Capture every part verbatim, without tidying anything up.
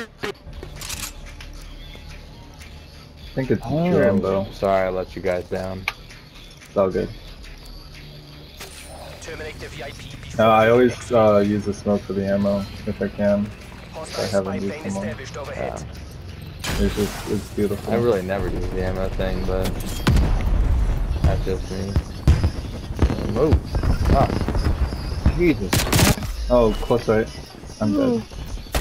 I think it's Oh, Rambo. sorry I let you guys down. It's all good. Terminate the V I P before No, I the always next uh, win. use the smoke for the ammo if I can. Hostile I haven't spy used plane them all. established overhead. Yeah. It's just it's beautiful. I really never use the ammo thing, but that's just me. Move. Ah. Jesus. Oh, close right. I'm Ooh. dead.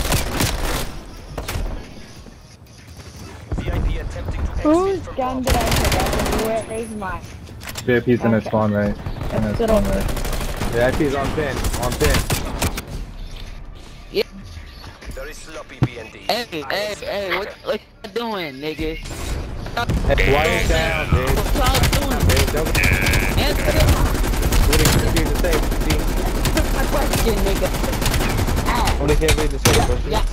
V I P attempting to exit Whose from gun Bravo. did I pick up and where is mine? V I P's in its Okay. spawn right. In its Good spawn old- right. The I P's on pin. On pin. Very sloppy B N D. Hey, hey, hey, what, what you doing, nigga? Hey, why you down, dude? What y'all doing? Dude, don't Answer What do you need to say, pussy? my question, nigga. Ah, Only can't read the say, pussy. yeah.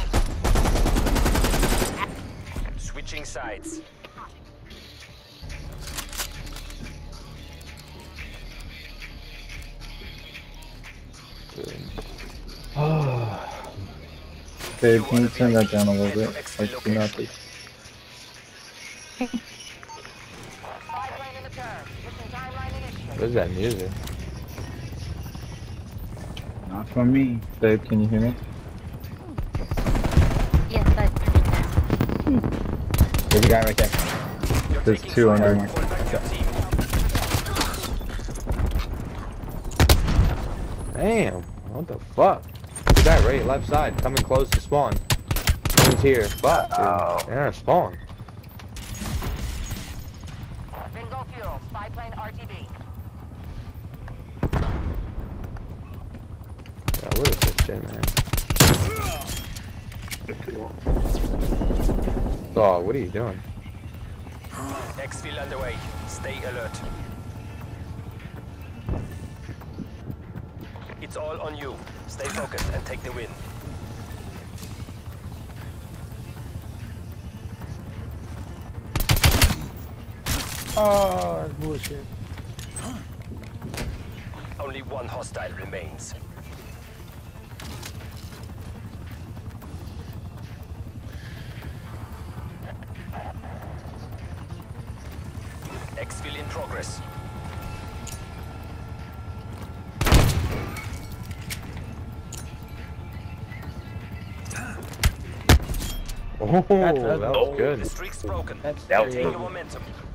Switching sides. Babe, can you turn that down a little bit? Like, do not this. What is that music? Not for me. Babe, can you hear me? Yes, I turned it down. There's a guy right there. You're There's taking two under fire. me. Fall back your team. Damn. What the fuck? The guy right left side coming close to spawn. He's here. Fuck, dude. Oh. They're in spawn. Bingo fuel, spy plane R T B. Yeah, what is this shit, man? Dog, what are you doing? Exfil underway. Stay alert. It's all on you. Stay focused and take the win. Oh, that's bullshit. Only one hostile remains. Exfil in progress. Oh, that was The good. streak's broken. That's Maintain your momentum.